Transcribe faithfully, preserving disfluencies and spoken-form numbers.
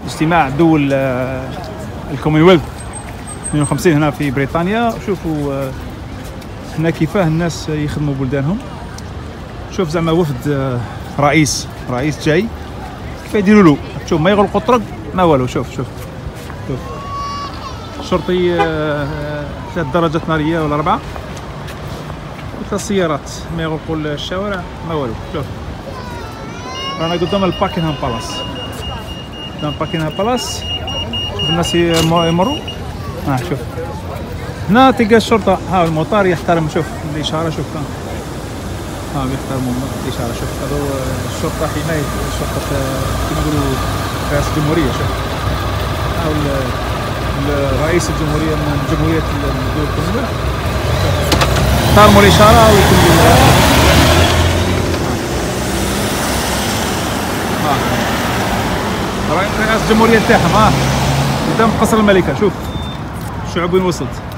اجتماع دول الكومنولث اثنين وخمسين هنا في بريطانيا. شوفوا هنا كيفاه الناس يخدموا بلدانهم. شوف زعما وفد رئيس رئيس جاي كيف يديروا له. شوف ما يغلقوا الطرق ما والو. شوف شوف شوف شرطي ثلاث درجات ناريه ولا اربعه وثلاث سيارات ما يغلقوا الشوارع ما والو. شوف رانا قدام الباكنهام بالاس. قدام باكنهام بالاس شوف الناس يمروا. ها آه شوف هنا تلقى الشرطه. ها المطار يحترم. شوف الاشاره. شوف ها ها بيحترموا الاشاره. شوف هذا الشرطه حمايه شرطه كما نقولوا رئاسه الجمهوريه. شوف ها رئيس الجمهوريه من جمهوريه الدول الكومنولث احترموا الاشاره ويكملوا. ها رئيس الجمهوريه تاعهم ها قدام قصر الملكه. شوف الشعوب وين وصلت.